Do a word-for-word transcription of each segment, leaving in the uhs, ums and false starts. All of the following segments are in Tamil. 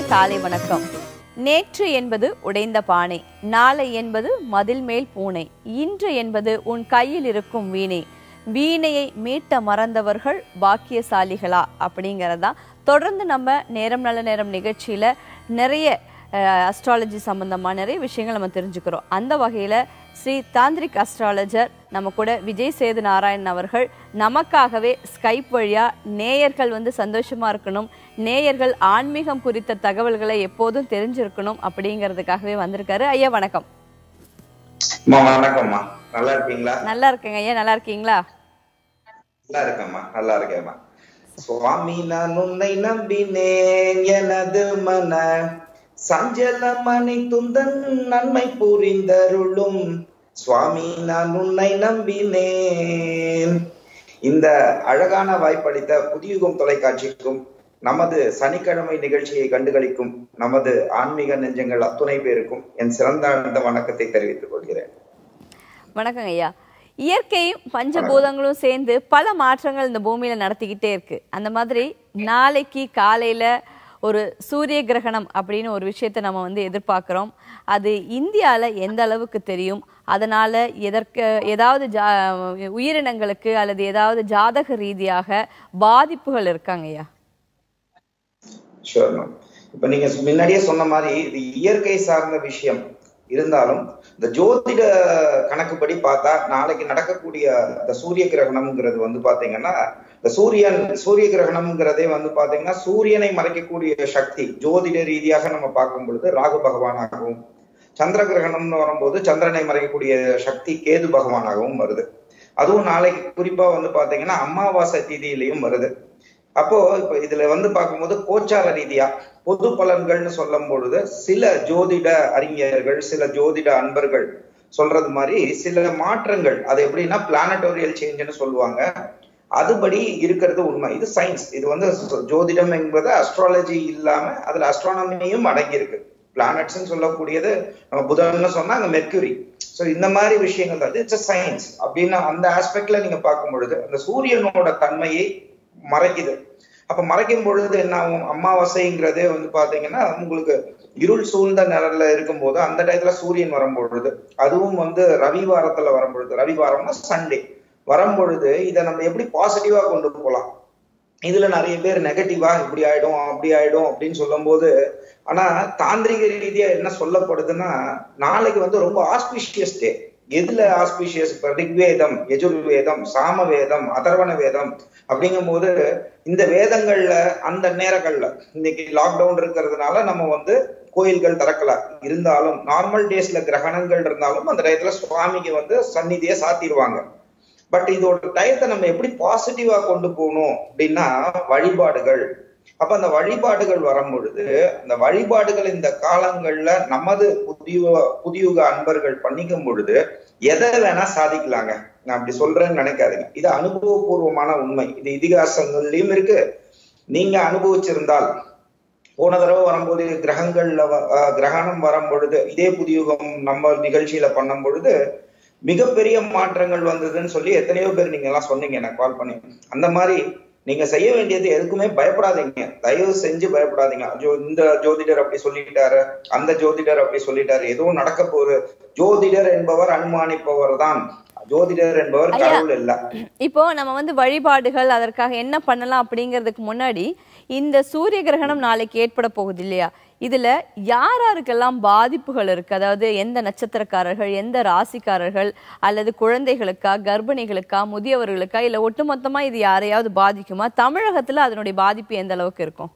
காலை வணக்கம். நேற்று என்பது உடைந்த பானை, நாளை என்பது மதில் மேல் பூனை, இன்று என்பது உன் கையில் இருக்கும் வீணை, வீணையை மீட்ட மறந்தவர்கள் பாக்கியசாலிகளா அப்படிங்கிறதா தொடர்ந்து நம்ம நேரம் நல்ல நேரம் நிகழ்ச்சியில நிறைய அஸ்ட்ராலஜி சம்பந்தமா நிறைய விஷயங்கள் நம்ம தெரிஞ்சுக்கிறோம். அந்த வகையில ஸ்ரீ தாந்திரிக் அஸ்ட்ராலஜர் நம்ம கூட விஜய் சேது நாராயணன் அவர்கள் நமக்காகவே ஸ்கைப் வழியா நேயர்கள் வந்து சந்தோஷமா இருக்கணும், நேயர்கள் ஆன்மீகம் குறித்த தகவல்களை எப்போதும் தெரிஞ்சிருக்கணும் அப்படிங்கிறதுக்காகவே வந்திருக்காரு. ஐயா வணக்கம். வணக்கம்மா, நல்லா இருக்கீங்களா? நல்லா இருக்கேங்க ஐயா, நல்லா இருக்கீங்களா? நல்லா இருக்கேம்மா, நல்லா இருக்கேம்மா. சுவாமி நான் உன்னை நம்பினேன், எனது மன சஞ்சலமனை துந்தன் நன்மை புரிந்தருளும் சுவாமி நான் உன்னை நம்பினேன். இந்த அழகான வாய்ப்பளித்த புதியுகம் தொலைக்காட்சிக்கும் நமது சனிக்கிழமை நிகழ்ச்சியை கண்டுகளிக்கும் நமது ஆன்மீக நெஞ்சங்கள் அத்துணை பேருக்கும் என் சிறந்த வணக்கத்தை தெரிவித்துக் கொள்கிறேன். வணக்கம் ஐயா. இயற்கையும் பஞ்சபூதங்களும் சேர்ந்து பல மாற்றங்கள் இந்த பூமியில நடத்திக்கிட்டே இருக்கு. அந்த மாதிரி நாளைக்கு காலையில ஒரு சூரிய கிரகணம் அப்படின்னு ஒரு விஷயத்தை நம்ம வந்து எதிர்பார்க்கிறோம். அது இந்தியாவில் எந்த அளவுக்கு தெரியும், அதனால எதற்கு ஏதாவது ஜா உயிரினங்களுக்கு அல்லது ஏதாவது ஜாதக ரீதியாக பாதிப்புகள் இருக்காங்க ஐயா? Sure ma'am. இப்ப நீங்க முன்னாடியே சொன்ன மாதிரி இது இயற்கை சார்ந்த விஷயம் இருந்தாலும் இந்த ஜோதிட கணக்குப்படி பார்த்தா நாளைக்கு நடக்கக்கூடிய இந்த சூரிய கிரகணம்ங்கிறது வந்து பாத்தீங்கன்னா இந்த சூரியன் சூரிய கிரகணம்ங்கிறதே வந்து பாத்தீங்கன்னா சூரியனை மறைக்கக்கூடிய சக்தி ஜோதிட ரீதியாக நம்ம பார்க்கும் பொழுது ராகு பகவானாகவும், சந்திர கிரகணம்னு வரும்போது சந்திரனை மறைக்கக்கூடிய சக்தி கேது பகவானாகவும் வருது. அதுவும் நாளைக்கு குறிப்பா வந்து பாத்தீங்கன்னா அமாவாசை திதியிலையும் வருது. அப்போ இப்ப இதுல வந்து பார்க்கும்போது கோச்சார ரீதியா பொது பலன்கள்னு சொல்லும் பொழுது சில ஜோதிட அறிஞர்கள் சில ஜோதிட அன்பர்கள் சொல்றது மாதிரி சில மாற்றங்கள், அது எப்படின்னா பிளானட்டோரியல் சேஞ்சுன்னு சொல்லுவாங்க, அதுபடி இருக்கிறது உண்மை. இது சயின்ஸ். இது வந்து ஜோதிடம் என்பது அஸ்ட்ராலஜி இல்லாம அதுல அஸ்ட்ரானமியும் அடங்கி இருக்கு. பிளானட்ஸ் சொல்லக்கூடியது நம்ம புதன்னு சொன்னா அங்க மெர்க்யூரி. சோ இந்த மாதிரி விஷயங்கள் தான் இட்ஸ் சயின்ஸ் அப்படின்னு அந்த ஆஸ்பெக்ட்ல நீங்க பார்க்கும் பொழுது அந்த சூரியனோட தன்மையை மறைக்குது. அப்ப மறைக்கும் பொழுது என்ன ஆகும், அமாவாசைங்கிறதே வந்து பாத்தீங்கன்னா உங்களுக்கு இருள் சூழ்ந்த நிழல்ல இருக்கும் போது அந்த டயத்துல சூரியன் வரும்பொழுது, அதுவும் வந்து ரவிவாரத்துல வரும்பொழுது, ரவிவாரம்னா சண்டே வரும்பொழுது இதை நம்ம எப்படி பாசிட்டிவா கொண்டு போகலாம். இதுல நிறைய பேர் நெகட்டிவா இப்படி ஆயிடும் அப்படி ஆயிடும் அப்படின்னு சொல்லும் போது, ஆனா தாந்திரிக ரீதியா என்ன சொல்லப்படுதுன்னா நாளைக்கு வந்து ரொம்ப ஆஸ்பிஷியஸ் டே. எதுல ஆஸ்பிஷியஸ்? இப்ப ரிக்வேதம், யஜுர்வேதம், சாமவேதம், அதர்வண வேதம் அப்படிங்கும் போது இந்த வேதங்கள்ல அந்த நேரங்கள்ல இன்னைக்கு லாக்டவுன் இருக்கிறதுனால நம்ம வந்து கோயில்கள் திறக்கல, இருந்தாலும் நார்மல் டேஸ்ல கிரகணங்கள் இருந்தாலும் அந்த டயத்துல சுவாமிக்கு வந்து சந்நிதியை சாத்திடுவாங்க. பட் இதோட டயத்தை நம்ம எப்படி பாசிட்டிவா கொண்டு போகணும் அப்படின்னா வழிபாடுகள். அப்ப அந்த வழிபாடுகள் வரும் பொழுது அந்த வழிபாடுகள் இந்த காலங்கள்ல நமது புதிய புதியுக அன்பர்கள் பண்ணிக்கும் பொழுது எதை வேணா சாதிக்கலாங்க. நான் அப்படி சொல்றேன்னு நினைக்காதீங்க, இது அனுபவபூர்வமான உண்மை. இது இதிகாசங்கள்லயும் இருக்கு. நீங்க அனுபவிச்சிருந்தால் போன தடவை வரும்போது கிரகங்கள்ல கிரகணம் வரும் பொழுது இதே புதியுகம் நம்ம நிகழ்ச்சியில பண்ணும் பொழுது மிகப்பெரிய மாற்றங்கள் வந்ததுன்னு சொல்லி எத்தனையோ பேர் நீங்க எல்லாம் சொன்னீங்க எனக்கு கால் பண்ணி. அந்த மாதிரி நீங்க செய்ய வேண்டியது எதுக்குமே பயப்படாதீங்க, தயவு செஞ்சு பயப்படாதீங்க. ஜோ இந்த ஜோதிடர் அப்படி சொல்லிட்டாரு, அந்த ஜோதிடர் அப்படி சொல்லிட்டாரு, எதுவும் நடக்க போகுது. ஜோதிடர் என்பவர் அனுமானிப்பவர் தான், ஜோதிடர் என்பவர் கடவுள் இல்ல. இப்போ நம்ம வந்து வழிபாடுகள் அதற்காக என்ன பண்ணலாம் அப்படிங்கிறதுக்கு முன்னாடி இந்த சூரிய கிரகணம் நாளைக்கு ஏற்பட போகுது இல்லையா, இதுல யாராருக்கெல்லாம் பாதிப்புகள் இருக்கு? அதாவது எந்த நட்சத்திரக்காரர்கள், எந்த ராசிக்காரர்கள், அல்லது குழந்தைகளுக்கா, கர்ப்பிணிகளுக்கா, முதியவர்களுக்கா, இல்ல ஒட்டுமொத்தமா இது யாரையாவது பாதிக்குமா? தமிழகத்துல அதனுடைய பாதிப்பு எந்த அளவுக்கு இருக்கும்?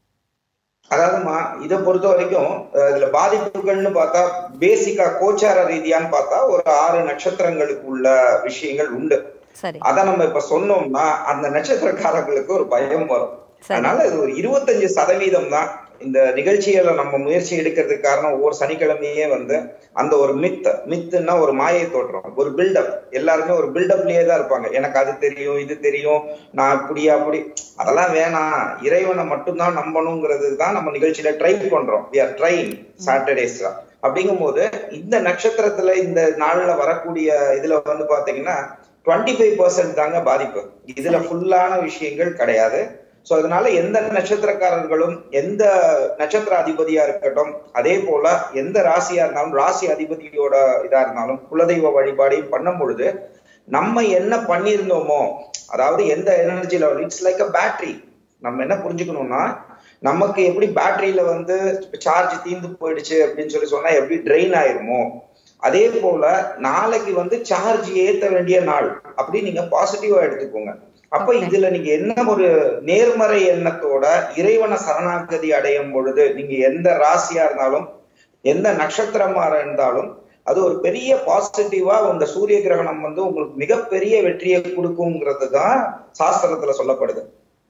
அதாவதுமா இதை பொறுத்த வரைக்கும் இதுல பாதிப்புகள்னு பார்த்தா பேசிக்கா கோச்சார ரீதியான்னு பார்த்தா ஒரு ஆறு நட்சத்திரங்களுக்கு உள்ள விஷயங்கள் உண்டு. அத நம்ம இப்ப சொன்னோம்னா அந்த நட்சத்திரக்காரர்களுக்கு ஒரு பயம் வரும். அதனால இது ஒரு இருபத்தஞ்சு சதவீதம் தான். இந்த நிகழ்ச்சியில நம்ம முயற்சி எடுக்கிறதுக்கு காரணம் ஒவ்வொரு சனிக்கிழமையே வந்து அந்த ஒரு மித் மித்துன்னா ஒரு மாயை தோற்றம், ஒரு பில்டப். எல்லாருமே ஒரு பில்டப்லயே தான் இருப்பாங்க. எனக்கு அது தெரியும், இது தெரியும், நான் அப்படி அப்படி அதெல்லாம் வேணாம், இறைவனை மட்டும்தான் நம்பணுங்கிறது தான் நம்ம நிகழ்ச்சியில ட்ரை பண்றோம். We are trying Saturdays. அப்படிங்கும் போது இந்த நட்சத்திரத்துல இந்த நாள்ல வரக்கூடிய இதுல வந்து பாத்தீங்கன்னா டுவெண்ட்டி ஃபைவ் பர்சன்ட் தாங்க பாதிப்பு. இதுல ஃபுல்லான விஷயங்கள் கிடையாது. சோ அதனால எந்த நட்சத்திரக்காரர்களும் எந்த நட்சத்திர அதிபதியா இருக்கட்டும், அதே போல எந்த ராசியா இருந்தாலும் ராசி அதிபதியோட இதா இருந்தாலும் குலதெய்வ வழிபாடையும் பண்ணும் பொழுது நம்ம என்ன பண்ணியிருந்தோமோ, அதாவது எந்த energy level, it's like a battery. நம்ம என்ன புரிஞ்சுக்கணும்னா, நமக்கு எப்படி பேட்டரியில வந்து சார்ஜ் தீர்ந்து போயிடுச்சு அப்படின்னு சொல்லி சொன்னா எப்படி ட்ரெயின் ஆயிருமோ, அதே போல நாளைக்கு வந்து சார்ஜ் ஏத்த வேண்டிய நாள் அப்படி நீங்க பாசிட்டிவா எடுத்துக்கோங்க. அப்ப இதுல நீங்க என்ன ஒரு நேர்மறை எண்ணத்தோட இறைவனை சரணாகதி அடையும் பொழுது நீங்க எந்த ராசியா இருந்தாலும் எந்த நட்சத்திரமா இருந்தாலும் அது ஒரு பெரிய பாசிட்டிவா அந்த சூரிய கிரகணம் வந்து உங்களுக்கு மிகப்பெரிய வெற்றியை கொடுக்குங்கிறது தான் சாஸ்திரத்துல சொல்லப்படுது.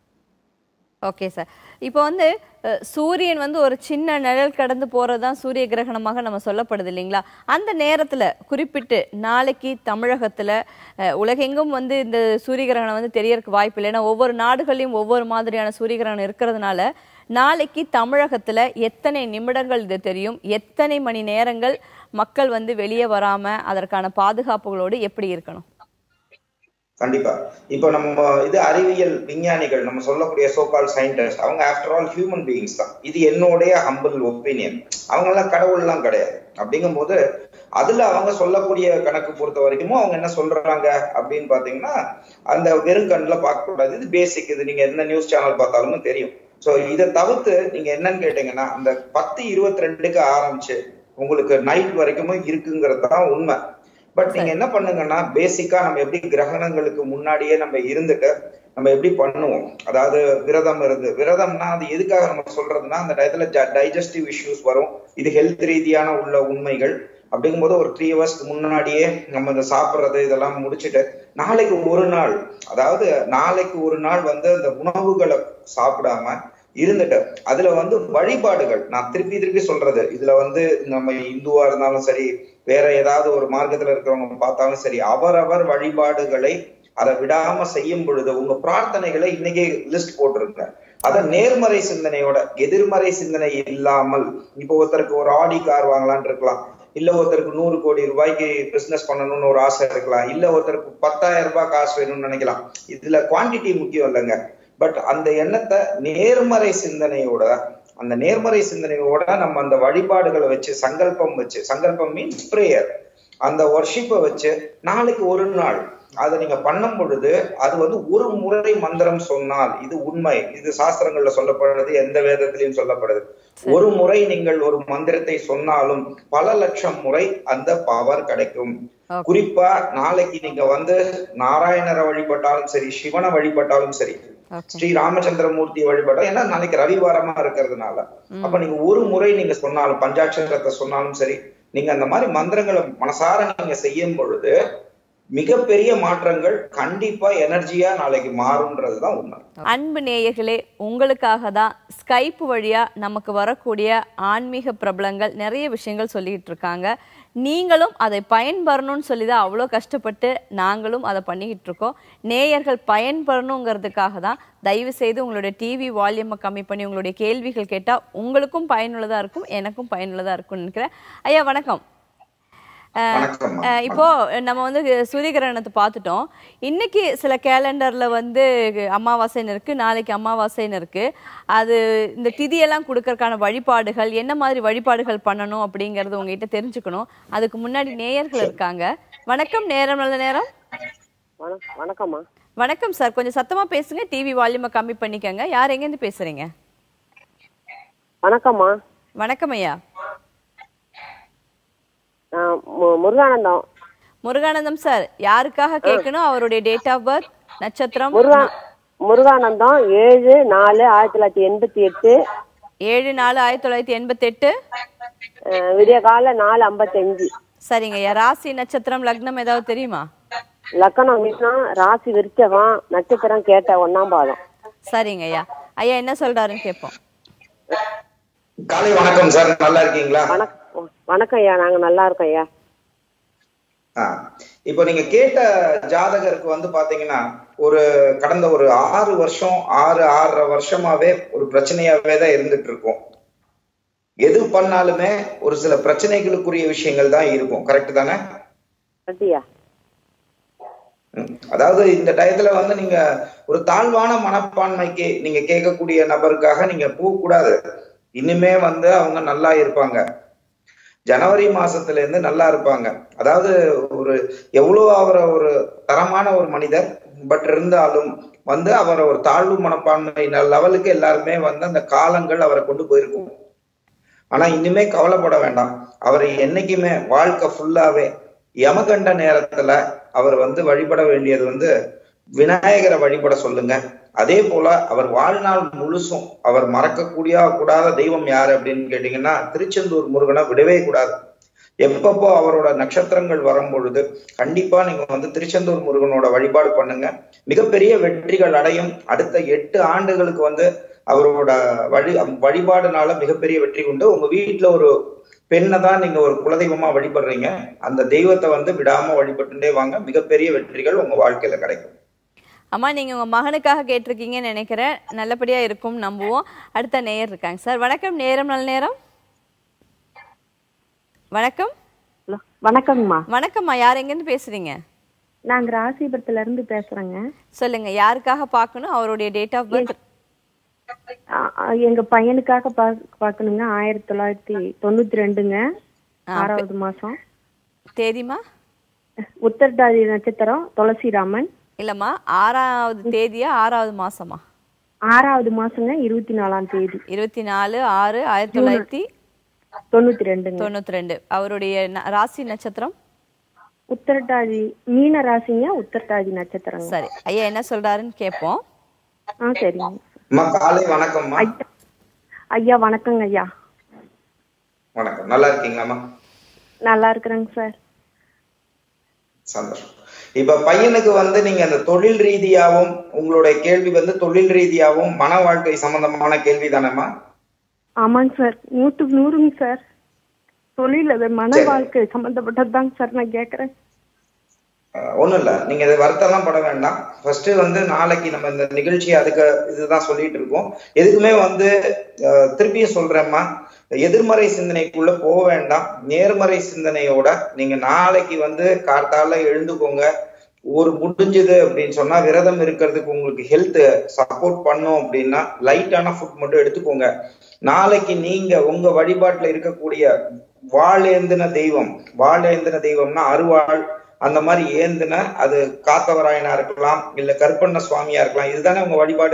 Okay sir. இப்போ வந்து சூரியன் வந்து ஒரு சின்ன நிழல் கடந்து போறதுதான் சூரிய கிரகணமாக நம்ம சொல்லப்படுது இல்லைங்களா? அந்த நேரத்துல குறிப்பிட்டு நாளைக்கு தமிழகத்துல உலகெங்கும் வந்து இந்த சூரிய கிரகணம் வந்து தெரியறதுக்கு வாய்ப்பு இல்லை. ஏன்னா ஒவ்வொரு நாடுகளையும் ஒவ்வொரு மாதிரியான சூரிய கிரகணம் இருக்கிறதுனால நாளைக்கு தமிழகத்துல எத்தனை நிமிடங்கள் இது தெரியும், எத்தனை மணி நேரங்கள் மக்கள் வந்து வெளியே வராம அதற்கான பாதுகாப்புகளோடு எப்படி இருக்கணும்? கண்டிப்பா. இப்ப நம்ம இது அறிவியல் விஞ்ஞானிகள் நம்ம சொல்லக்கூடிய சோகால் சயின்டிஸ்ட், அவங்க ஆஃப்டர் ஆல் ஹியூமன் பீயிங்ஸ் தான். இது என்னுடைய ஹம்பிள் ஒப்பீனியன். அவங்க எல்லாம் கடவுள்லாம் கிடையாது. அப்படிங்கும் போது அதுல அவங்க சொல்லக்கூடிய கணக்கு பொறுத்த வரைக்கும் அவங்க என்ன சொல்றாங்க அப்படின்னு பாத்தீங்கன்னா, அந்த வெறும் கண்ணுல பார்க்க கூடாது. இது பேசிக். இது நீங்க எந்த நியூஸ் சேனல் பார்த்தாலும் தெரியும். சோ இதை தவிர்த்து நீங்க என்னன்னு கேட்டீங்கன்னா, அந்த பத்து இருபத்தி ரெண்டுக்கு ஆரம்பிச்சு உங்களுக்கு நைட் வரைக்கும் இருக்குங்கிறது தான் உண்மை. பட் நீங்க என்ன பண்ணுங்கன்னா, பேசிக்கா நம்ம எப்படி கிரகணங்களுக்கு முன்னாடியே நம்ம இருந்துட்டு நம்ம எப்படி பண்ணுவோம், அதாவது விரதம் இருந்து, விரதம்னா அது எதுக்காக நம்ம சொல்றதுன்னா, அந்த டயத்துல டைஜஸ்டிவ் இஷ்யூஸ் வரும். இது ஹெல்த் ரீதியான உள்ள உண்மைகள். அப்படிங்கும்போது ஒரு த்ரீ ஹவர்ஸ்க்கு முன்னாடியே நம்ம இந்த சாப்பிட்றது இதெல்லாம் முடிச்சுட்டு நாளைக்கு ஒரு நாள், அதாவது நாளைக்கு ஒரு நாள் வந்து அந்த உணவுகளை சாப்பிடாம இருந்துட்டு அதுல வந்து வழிபாடுகள், நான் திருப்பி திருப்பி சொல்றது, இதுல வந்து நம்ம இந்துவா இருந்தாலும் சரி, வேற ஏதாவது ஒரு மார்க்கத்துல இருக்கிறவங்க பார்த்தாலும் சரி, அவரவர் வழிபாடுகளை அதை விடாம செய்யும் பொழுது உங்க பிரார்த்தனைகளை இன்னைக்கே லிஸ்ட் போட்டிருங்க. அத நேர்மறை சிந்தனையோட, எதிர்மறை சிந்தனை இல்லாமல். இப்போ ஒருத்தருக்கு ஒரு ஆடி கார் வாங்கலான் இருக்கலாம், இல்ல ஒருத்தருக்கு நூறு கோடி ரூபாய்க்கு பிசினஸ் பண்ணணும்னு ஒரு ஆசை இருக்கலாம், இல்ல ஒருத்தருக்கு பத்தாயிரம் ரூபாய் காசு வேணும்னு நினைக்கலாம். இதுல குவான்டிட்டி முக்கியம் இல்லைங்க. பட் அந்த எண்ணத்தை நேர்மறை சிந்தனையோட, அந்த நேர்மறை சிந்தனையோட நம்ம அந்த வழிபாடுகளை வச்சு சங்கல்பம் வச்சு, சங்கல்பம் மீன்ஸ் பிரேயர், அந்த வர்ஷிப்பை வச்சு நாளைக்கு ஒரு நாள் அதை நீங்க பண்ணும் பொழுது அது வந்து ஒரு முறை மந்திரம் சொன்னால், இது உண்மை, இது சாஸ்திரங்கள்ல சொல்லப்படுறது, எந்த வேதத்திலையும் சொல்லப்படுது. ஒரு முறை நீங்கள் ஒரு மந்திரத்தை சொன்னாலும் பல லட்சம் முறை அந்த பவர் கிடைக்கும். குறிப்பா நாளைக்கு நீங்க வந்து நாராயணரை வழிபட்டாலும் சரி, சிவனை வழிபட்டாலும் சரி, ஸ்ரீ ராமச்சந்திரமூர்த்தி வழிபட்டா, ஏன்னா நாளைக்கு ரவிவாரமா இருக்கிறதுனால, அப்ப நீங்க ஒரு முறை நீங்க சொன்னாலும், பஞ்சாட்சரத்தை சொன்னாலும் சரி, நீங்க அந்த மாதிரி மந்திரங்களை மனசார நீங்க செய்யும் பொழுது மிகப்பெரிய மாற்றங்கள் கண்டிப்பா எனர்ஜியா நாளைக்கு மாறும்ன்றதுதான் உண்மை. அன்பு நேயர்களே, உங்களுக்காக தான் ஸ்கைப் வழியா நமக்கு வரக்கூடிய ஆன்மீக பிரபலங்கள் நிறைய விஷயங்கள் சொல்லிட்டு இருக்காங்க. நீங்களும் அதை பயன்பெறணும்னு சொல்லி தான் அவ்வளோ கஷ்டப்பட்டு நாங்களும் அதை பண்ணிக்கிட்டு இருக்கோம். நேயர்கள் பயன்பெறணுங்கிறதுக்காக தான் தயவு செய்து உங்களுடைய டிவி வால்யூமை கம்மி பண்ணி உங்களுடைய கேள்விகள் கேட்டால் உங்களுக்கும் பயனுள்ளதாக இருக்கும், எனக்கும் பயனுள்ளதாக இருக்கும்னு நினைக்கிறேன். ஐயா வணக்கம். இப்போ நம்ம வந்து சூரிய கிரகணத்தை பார்த்துட்டோம். இன்னைக்கு சில கேலண்டர்ல வந்து அமாவாசைன்னு இருக்கு, நாளைக்கு அமாவாசைன்னு இருக்கு. அது இந்த திதியெல்லாம் கொடுக்கறதுக்கான வழிபாடுகள், என்ன மாதிரி வழிபாடுகள் பண்ணணும் அப்படிங்கறது உங்ககிட்ட தெரிஞ்சுக்கணும். அதுக்கு முன்னாடி நேயர்கள் இருக்காங்க. வணக்கம். நேரம் நல்ல நேரம். வணக்கம்மா. வணக்கம் சார், கொஞ்சம் சத்தமா பேசுங்க, டிவி வால்யூமை கம்மி பண்ணிக்கங்க. யார் எங்க இருந்து பேசுறீங்க? வணக்கம்மா. வணக்கம் ஐயா. முருகானந்தம். முருகானந்தம் சார், யாருக்காக கேட்கணும்? அவருடைய டேட் ஆஃப் பர்த், நட்சத்திரம். முருகானந்தம் ஏழு நாலு ஆயிரத்தி தொள்ளாயிரத்தி எண்பத்தி எட்டு. ஏழு நாலு ஆயிரத்தி தொள்ளாயிரத்தி எண்பத்தி எட்டு. விடிய கால நாலு ஐம்பத்தி அஞ்சு. சரிங்க ஐயா. ராசி நட்சத்திரம் லக்னம் ஏதாவது தெரியுமா? லக்னம் மிஷம், ராசி விருச்சகம், நட்சத்திரம் கேட்ட ஒன்னாம் பாதம். சரிங்க ஐயா. ஐயா என்ன சொல்றாருன்னு கேட்போம். காலை வணக்கம் சார், நல்லா இருக்கீங்களா? வணக்கம். வணக்கம் ஐயா, நாங்க நல்லா இருக்கோம் ஐயா. இப்போ நீங்க கேட்ட ஜாதகருக்கு வந்து பாத்தீங்கன்னா ஒரு கடந்த ஒரு ஆறு வருஷம் ஆறு ஆறரை வருஷமாவே ஒரு பிரச்சனையாவே தான் இருந்துட்டு இருக்கும். எது பண்ணாலுமே ஒரு சில பிரச்சனைகளுக்குரிய விஷயங்கள் தான் இருக்கும். கரெக்ட் தானே? அதாவது இந்த டயத்துல வந்து நீங்க ஒரு தாழ்வான மனப்பான்மைக்கு நீங்க கேட்கக்கூடிய நபருக்காக நீங்க போக கூடாது. இனிமே வந்து அவங்க நல்லா இருப்பாங்க, ஜனவரி மாசத்துல இருந்து நல்லா இருப்பாங்க. அதாவது ஒரு எவ்வளவு அவரை ஒரு தரமான ஒரு மனிதர், பட் இருந்தாலும் வந்து அவரை ஒரு தாழ்வு மனப்பான்மை லெவலுக்கு எல்லாருமே வந்து அந்த காலங்கள் அவரை கொண்டு போயிருக்கும். ஆனா இனிமே கவலைப்பட வேண்டாம். அவரை என்னைக்குமே வாழ்க்கை ஃபுல்லாவே யமகண்ட நேரத்துல அவர் வந்து வழிபட வேண்டியது வந்து விநாயகரை வழிபட சொல்லுங்க. அதே போல அவர் வாழ்நாள் முழுசும் அவர் மறக்கக்கூடிய கூடாத தெய்வம் யாரு அப்படின்னு கேட்டீங்கன்னா திருச்செந்தூர் முருகனை விடவே கூடாது. எப்பப்போ அவரோட நட்சத்திரங்கள் வரும் பொழுது கண்டிப்பா நீங்க வந்து திருச்செந்தூர் முருகனோட வழிபாடு பண்ணுங்க. மிகப்பெரிய வெற்றிகள் அடையும். அடுத்த எட்டு ஆண்டுகளுக்கு வந்து அவரோட வழி வழிபாடுனால மிகப்பெரிய வெற்றி உண்டு. உங்க வீட்டுல ஒரு பெண்ணை தான் நீங்க ஒரு குலதெய்வமா வழிபடுறீங்க, அந்த தெய்வத்தை வந்து விடாம வழிபட்டுட்டே வாங்க, மிகப்பெரிய வெற்றிகள் உங்க வாழ்க்கையில கிடைக்கும். அம்மா, நீங்க உங்க மகனுக்காக கேட்டிருக்கீங்கன்னு நினைக்கிறேன். நல்லபடியா இருக்கும் நம்புவோம். அடுத்த நேயர் இருக்காங்க சார். வணக்கம். நேரம் நல்ல நேரம். வணக்கம். வணக்கம்மா. வணக்கம்மா. யார் எங்கேருந்து பேசுறீங்க? நாங்க ராசிபுரத்துல இருந்து பேசுறேங்க. சொல்லுங்க, யாருக்காக பார்க்கணும்? அவருடைய டேட் ஆஃப் பர்த். எங்க பையனுக்காக பா பாக்கணுங்க. ஆயிரத்தி தொள்ளாயிரத்தி தொண்ணூத்தி ரெண்டுங்க, ஆறாவது மாசம். தேதிமா? உத்தரட்டாதி நட்சத்திரம், துளசிராமன். இல்லம்மா, ஆறாவது தேதியா ஆறாவது மாசமா? ஆறாவது மாசங்க, இருபத்தி நாலாம் தேதி. இருபத்தி நாலு ஆறு ஆயிரத்தி தொள்ளாயிரத்தி தொண்ணூத்தி ரெண்டு தொண்ணூத்தி ரெண்டு. அவருடைய ராசி நட்சத்திரம் உத்தரட்டாதி, மீன ராசிங்க, உத்தரட்டாதி நட்சத்திரம். சரி, ஐயா என்ன சொல்றாருன்னு கேட்போம். ஆ சரிங்க. காலை வணக்கம் ஐயா. வணக்கங்க ஐயா. வணக்கம். நல்லா இருக்கீங்களாம்மா? நல்லா இருக்கிறேங்க சார். சந்தோஷம். இப்ப பையனுக்கு வந்து நீங்க அந்த தொழில் ரீதியாவும் உங்களுடைய கேள்வி வந்து தொழில் ரீதியாவும் மன வாழ்க்கை சம்பந்தமான கேள்வி தானேம்மா? ஆமாங்க சார், நூற்றுக்கு நூறுங்க சார். தொழில் அது மன வாழ்க்கை சம்பந்தப்பட்டதுதாங்க சார் நான் கேட்கறேன். ஒண்ணும் இல்ல, நீங்க இதை வருத்தம்லாம் பட வேண்டாம். ஃபர்ஸ்ட் வந்து நாளைக்கு நம்ம இந்த நிகழ்ச்சி அதுக்கு இதுதான் சொல்லிட்டு இருக்கோம். எதுக்குமே வந்து திருப்பியும் சொல்றேம்மா, எதிர்மறை சிந்தனைக்குள்ள போக வேண்டாம். நேர்மறை சிந்தனையோட நீங்க நாளைக்கு வந்து கார்த்தால எழுந்துக்கோங்க. ஒரு முடிஞ்சது அப்படின்னு சொன்னா விரதம் இருக்கிறதுக்கு உங்களுக்கு ஹெல்த் சப்போர்ட் பண்ணும் அப்படின்னா லைட்டான ஃபுட் மட்டும் எடுத்துக்கோங்க. நாளைக்கு நீங்க உங்க வழிபாட்டுல இருக்கக்கூடிய வாழேந்தின தெய்வம், வாழேந்தின தெய்வம்னா அருவாள் அந்த மாதிரி ஏந்தின, அது காத்தவராயனா இருக்கலாம், இல்ல கருப்பண்ண சுவாமியா இருக்கலாம். இதுதானே உங்க வழிபாடு.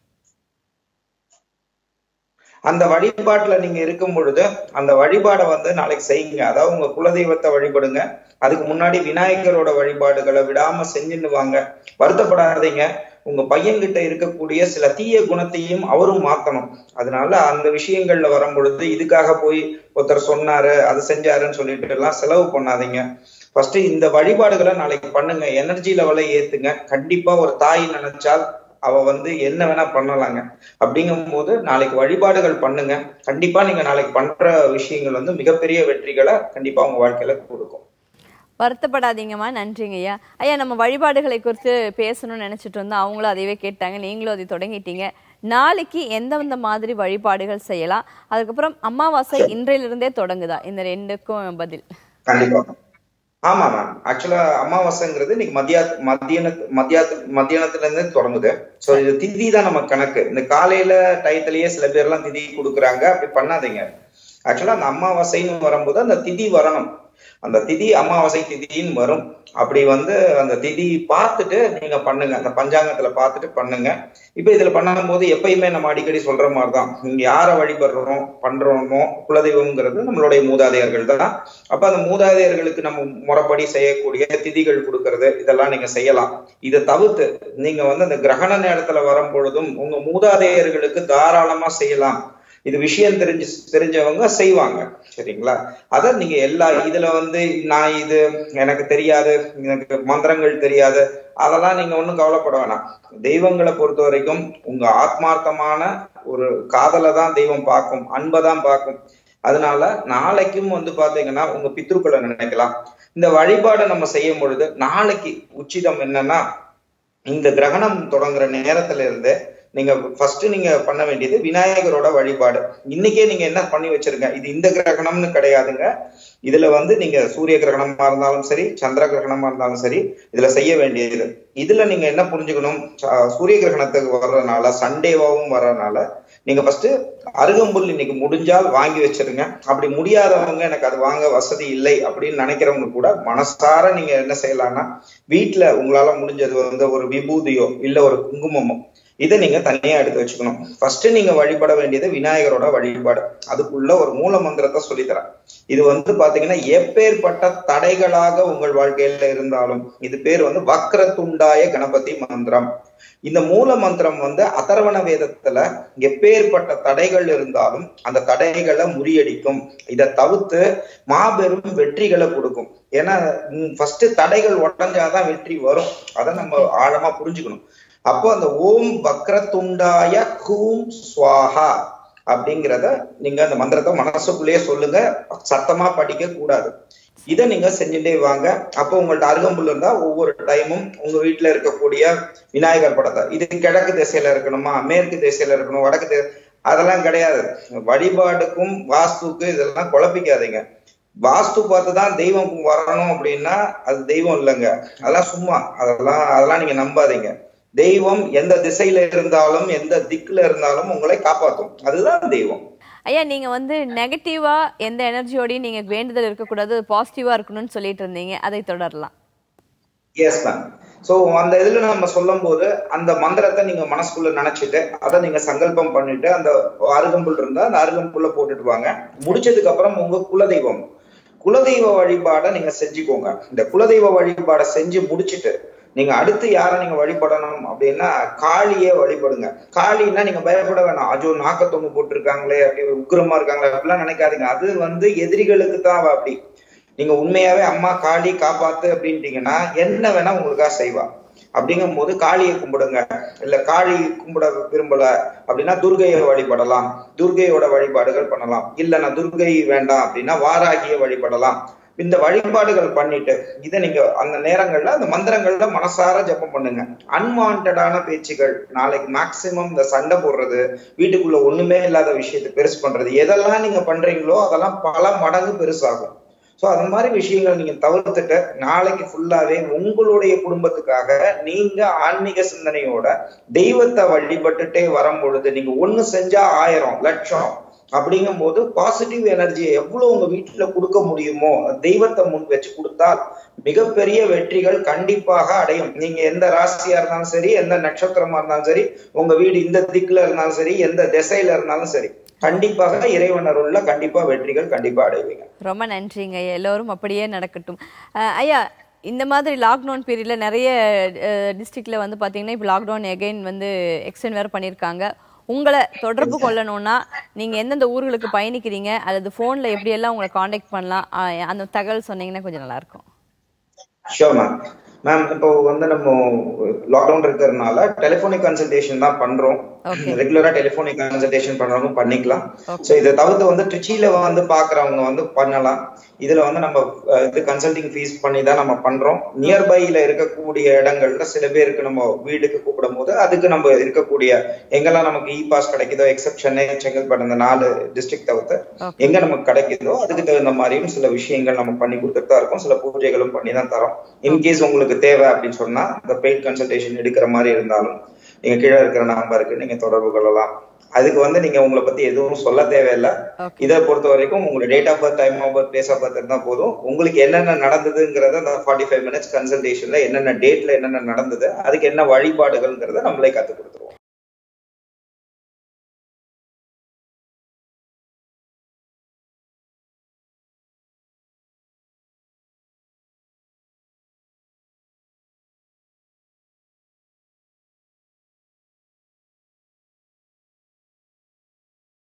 அந்த வழிபாட்டுல நீங்க இருக்கும் பொழுது அந்த வழிபாடை வந்து நாளைக்கு செய்யுங்க. அதாவது உங்க குலதெய்வத்தை வழிபடுங்க. அதுக்கு முன்னாடி விநாயகரோட வழிபாடுகளை விடாம செஞ்சுன்னு வாங்க. வருத்தப்படாதீங்க. உங்க பையன்கிட்ட இருக்கக்கூடிய சில தீய குணத்தையும் அவரும் மாத்தணும். அதனால அந்த விஷயங்கள்ல வரும் பொழுது இதுக்காக போய் ஒருத்தர் சொன்னாரு அது செஞ்சாருன்னு சொல்லிட்டு எல்லாம் செலவு பண்ணாதீங்க. ஃபர்ஸ்ட் இந்த வழிபாடுகளை நாளைக்கு பண்ணுங்க. எனர்ஜி லெவலை ஏத்துங்க. கண்டிப்பா ஒரு தாய் நினைச்சால் அவ வந்து என்ன வேணா பண்ணலாங்க. அப்படிங்கும் போது நாளைக்கு வழிபாடுகள் பண்ணுங்க. கண்டிப்பா நீங்க நாளைக்கு பண்ற விஷயங்கள் வந்து மிகப்பெரிய வெற்றிகளை கண்டிப்பா உங்க வாழ்க்கையில கொடுக்கும். வருத்தப்படாதீங்கம்மா. நன்றிங்க ஐயா. ஐயா, நம்ம வழிபாடுகளை குறித்து பேசணும்னு நினைச்சிட்டு இருந்தோம். அவங்களும் அதையவே கேட்டாங்க, நீங்களும் அதை தொடங்கிட்டீங்க. நாளைக்கு எந்தெந்த மாதிரி வழிபாடுகள் செய்யலாம்? அதுக்கப்புறம் அமாவாசை இன்றையிலிருந்தே தொடங்குதா? இந்த ரெண்டுக்கும் பதில். கண்டிப்பா. ஆமா மேம், ஆக்சுவலா அமாவாசைங்கிறது இன்னைக்கு மத்தியா மத்தியான மத்தியா மத்தியானத்துல இருந்து தொடங்குது. சோ இது திதி தான் நம்ம கணக்கு. இந்த காலையில டயத்திலேயே சில பேர் எல்லாம் திதி கொடுக்குறாங்க, அப்படி பண்ணாதீங்க. ஆக்சுவலா அந்த அமாவாசைன்னு வரும்போது அந்த திதி வரணும். அந்த திதி அமாவாசை திதின்னு வரும். அப்படி வந்து அந்த திதி பார்த்துட்டு நீங்க பண்ணுங்க. அந்த பஞ்சாங்கத்துல பார்த்துட்டு பண்ணுங்க. இப்ப இதுல பண்ணும் போது எப்பயுமே நம்ம அடிக்கடி சொல்ற மாதிரிதான், நீங்க யாரை வழிபடுறோம் பண்றோமோ குலதெய்வம்ங்கிறது நம்மளுடைய மூதாதையர்கள் தான். அப்ப அந்த மூதாதையர்களுக்கு நம்ம முறைப்படி செய்யக்கூடிய திதிகள் கொடுக்கறது இதெல்லாம் நீங்க செய்யலாம். இதை தவிர்த்து நீங்க வந்து அந்த கிரகண நேரத்துல வரும் பொழுதும் உங்க மூதாதையர்களுக்கு தாராளமா செய்யலாம். இது விஷயம் தெரிஞ்சு தெரிஞ்சவங்க செய்வாங்க. சரிங்களா? அத நீங்க எல்லா இதுல வந்து நான் இது எனக்கு தெரியாது, எனக்கு மந்திரங்கள் தெரியாது, அதெல்லாம் நீங்க ஒண்ணும் கவலைப்பட வேணாம். தெய்வங்களை பொறுத்த வரைக்கும் உங்க ஆத்மார்த்தமான ஒரு காதலை தான் தெய்வம் பார்க்கும், அன்பை தான் பார்க்கும். அதனால நாளைக்கும் வந்து பாத்தீங்கன்னா உங்க பித்ருக்களை நினைக்கலாம். இந்த வழிபாடை நம்ம செய்யும் பொழுது நாளைக்கு உச்சிதம் என்னன்னா, இந்த கிரகணம் தொடங்குற நேரத்துல இருந்து நீங்க ஃபர்ஸ்ட் நீங்க பண்ண வேண்டியது விநாயகரோட வழிபாடு. இன்னைக்கே நீங்க என்ன பண்ணி வச்சிருங்க, இது இந்த கிரகணம்னு கிடையாதுங்க. இதுல வந்து நீங்க சூரிய கிரகணமா இருந்தாலும் சரி, சந்திர கிரகணமா இருந்தாலும் சரி, இதுல செய்ய வேண்டியது. இதுல நீங்க என்ன புரிஞ்சுக்கணும், சூரிய கிரகணத்துக்கு வர்றதுனால, சண்டேவாவும் வர்றதுனால நீங்க ஃபர்ஸ்ட் அருகம்புல் இன்னைக்கு முடிஞ்சால் வாங்கி வச்சிருங்க. அப்படி முடியாதவங்க, எனக்கு அது வாங்க வசதி இல்லை அப்படின்னு நினைக்கிறவங்க கூட மனசார நீங்க என்ன செய்யலாம்னா, வீட்டுல உங்களால முடிஞ்சது வந்து ஒரு விபூதியோ இல்ல ஒரு குங்குமமோ இதை நீங்க தனியா எடுத்து வச்சுக்கணும். ஃபர்ஸ்ட் நீங்க வழிபட வேண்டியது விநாயகரோட வழிபாடு. அதுக்குள்ள ஒரு மூல மந்திரத்தை சொல்லித்தரேன். இது வந்து பாத்தீங்கன்னா எப்பேற்பட்ட தடைகளாக உங்கள் வாழ்க்கையில இருந்தாலும் இது பேர் வந்து வக்ரதுண்டாய கணபதி மந்திரம். இந்த மூல மந்திரம் வந்து அதர்வண வேதத்துல எப்பேற்பட்ட தடைகள் இருந்தாலும் அந்த தடைகளை முறியடிக்கும். இதை தவிர்த்து மாபெரும் வெற்றிகளை கொடுக்கும். ஏன்னா ஃபர்ஸ்ட் தடைகள் உடஞ்சாதான் வெற்றி வரும். அதை நம்ம ஆழமா புரிஞ்சுக்கணும். அப்போ அந்த ஓம் வக்ரதுண்டாய ஹூம் ஸ்வாஹா அப்படிங்கிறத நீங்க அந்த மந்திரத்தை மனசுக்குள்ளேயே சொல்லுங்க, சத்தமா படிக்க கூடாது. இதை நீங்க செஞ்சுட்டே வாங்க. அப்போ உங்கள்ட்ட அருகம்புல் இருந்தா ஒவ்வொரு டைமும் உங்க வீட்டுல இருக்கக்கூடிய விநாயகர் படத்தை, இது கிழக்கு திசையில இருக்கணுமா, மேற்கு திசையில இருக்கணும், வடக்கு திசை, அதெல்லாம் கிடையாது. வழிபாடுக்கும் வாஸ்துக்கும் இதெல்லாம் குழப்பிக்காதீங்க. வாஸ்து பார்த்துதான் தெய்வம் வரணும் அப்படின்னா அது தெய்வம் இல்லைங்க. அதெல்லாம் சும்மா, அதெல்லாம் அதெல்லாம் நீங்க நம்பாதீங்க. தெய்வம் எந்த திசையில இருந்தாலும் எந்த திக்குல இருந்தாலும் உங்களை காப்பாற்றும். அதுதான் தெய்வம். ஐயா, நீங்க வந்து நெகட்டிவா எந்த எனர்ஜியோடயும் நீங்க வேண்டுதல் இருக்கக்கூடாது, பாசிட்டிவா இருக்கணும்னு சொல்லிட்டு இருந்தீங்க, அதை தொடரலாம். Yes ma'am. சோ அந்த இதுல நம்ம சொல்லும் போது அந்த மந்திரத்தை நீங்க மனசுக்குள்ள நினைச்சிட்டு அதை நீங்க சங்கல்பம் பண்ணிட்டு அந்த அருகம்புல் இருந்தா அந்த அருகம்புல்ல போட்டுட்டு வாங்க. முடிச்சதுக்கு அப்புறம் உங்க குலதெய்வம் குலதெய்வ வழிபாடை நீங்க செஞ்சுக்கோங்க. இந்த குலதெய்வ வழிபாடை செஞ்சு முடிச்சுட்டு நீங்க அடுத்து யாரை நீங்க வழிபடணும் அப்படின்னா காளியே வழிபடுங்க. காளின்னா நீங்க பயப்பட வேணாம், அஜோ நாக்கத்தொங்கு போட்டிருக்காங்களே, அப்படி உக்கிரமா இருக்காங்களே அப்படிலாம் நினைக்காதீங்க. அது வந்து எதிரிகளுக்கு தான். அப்படி நீங்க உண்மையாவே அம்மா காளி காப்பாத்து அப்படின்ட்டீங்கன்னா என்ன வேணா உங்களுக்காக செய்வா. அப்படிங்கும் போது காளியை கும்பிடுங்க. இல்ல காளி கும்பிட விரும்பல அப்படின்னா துர்கையை வழிபடலாம், துர்கையோட வழிபாடுகள் பண்ணலாம். இல்லைன்னா துர்கை வேண்டாம் அப்படின்னா வாராகிய வழிபடலாம். இந்த வழிபாடுகள் பண்ணிட்டு இதை நீங்க அந்த நேரங்கள்ல அந்த மந்திரங்கள்ல மனசார ஜபம் பண்ணுங்க. அன்வான்டான பேச்சுகள், நாளைக்கு மேக்சிமம் இந்த சண்டை போடுறது, வீட்டுக்குள்ள ஒண்ணுமே இல்லாத விஷயத்தை பெருசு பண்றது, எதெல்லாம் நீங்க பண்றீங்களோ அதெல்லாம் பல மடங்கு பெருசாகும். சோ அந்த மாதிரி விஷயங்கள் நீங்க தவிர்த்துட்டு நாளைக்கு ஃபுல்லாவே உங்களுடைய குடும்பத்துக்காக நீங்க ஆன்மீக சிந்தனையோட தெய்வத்தை வழிபட்டுட்டே வரும் பொழுது நீங்க ஒண்ணு செஞ்சா ஆயிரம் லட்சம் அப்படிங்கும் போது பாசிட்டிவ் எனர்ஜியை எவ்வளவு உங்க வீட்டுல கொடுக்க முடியுமோ தெய்வத்தை முன் வச்சு கொடுத்தால் மிகப்பெரிய வெற்றிகள் கண்டிப்பாக அடையும். நீங்க எந்த ராசியா இருந்தாலும் சரி, எந்த நட்சத்திரமா இருந்தாலும் சரி, உங்க வீடு இந்த திக்குல இருந்தாலும் சரி, எந்த திசையில இருந்தாலும் சரி, கண்டிப்பாக இறைவனர் உள்ள கண்டிப்பா வெற்றிகள் கண்டிப்பா அடைவீங்க. ரொம்ப நன்றிங்க ஐயா, எல்லோரும் அப்படியே நடக்கட்டும். ஐயா, இந்த மாதிரி லாக்டவுன் பீரியட்ல நிறைய டிஸ்ட்ரிக்ட்ல வந்து பாத்தீங்கன்னா இப்போ லாக்டவுன் எகைன் வந்து எக்ஸ்டெண்ட் வேற பண்ணியிருக்காங்க. உங்களை தொடர்பு கொள்ளணும்னா நீங்க எந்தெந்த ஊர்களுக்கு பயணிக்கிறீங்க, அல்லது போன்ல எப்படி எல்லாம் உங்களை காண்டாக்ட் பண்ணலாம், அந்த தகவல் சொன்னீங்கன்னா கொஞ்சம் நல்லா இருக்கும். Sure ma'am. மேம் இப்போ வந்து நம்ம லாக்டவுன் இருக்கிறதுனால டெலிபோனிக் கன்சல்டேஷன் தான் பண்றோம். ரெகுலரா டெலிபோனிக் கன்சல்டேஷன் பண்றவங்க பண்ணிக்கலாம். சோ இதை தவிர்த்து வந்து ட்ரிச்சியில வந்து பாக்குறவங்க வந்து பண்ணலாம். இதுல வந்து நம்ம இது கன்சல்டிங் ஃபீஸ் பண்ணி தான் நம்ம பண்றோம். நியர்பைல இருக்கக்கூடிய இடங்கள்ல சில பேருக்கு நம்ம வீட்டுக்கு கூப்பிடும் போது அதுக்கு நம்ம இருக்கக்கூடிய எங்கெல்லாம் நமக்கு இ பாஸ் கிடைக்குதோ, எக்ஸப்ட் சென்னை, செங்கல்பட்டு, அந்த நாலு டிஸ்ட்ரிக்ட் தவிர்த்து எங்க நமக்கு கிடைக்குதோ அதுக்கு தகுந்த மாதிரியும் சில விஷயங்கள் நம்ம பண்ணி கொடுத்துட்டு தான் இருக்கோம். சில பூஜைகளும் பண்ணி தான் தரோம். இன்கேஸ் உங்களுக்கு தேவை அப்படின்னு சொன்னா இந்த பெய்ட் கன்சல்டேஷன் எடுக்கிற மாதிரி இருந்தாலும் நீங்க கீழே இருக்கிற நம்பருக்கு நீங்க தொடர்பு கொள்ளலாம். அதுக்கு வந்து நீங்க உங்களை பத்தி எதுவும் சொல்ல தேவையில்லை. இதை பொறுத்த வரைக்கும் உங்களோட date of birth, time of birth, place of birth இருந்தா போதும். உங்களுக்கு என்னென்ன நடந்ததுங்கிறத அந்த ஃபார்ட்டி ஃபைவ் மினிட்ஸ் கன்சல்டேஷன்ல என்னென்ன டேட்ல என்னென்ன நடந்தது, அதுக்கு என்ன வழிபாடுகள்ங்கிறத நம்மளே கத்து கொடுத்துருவோம்.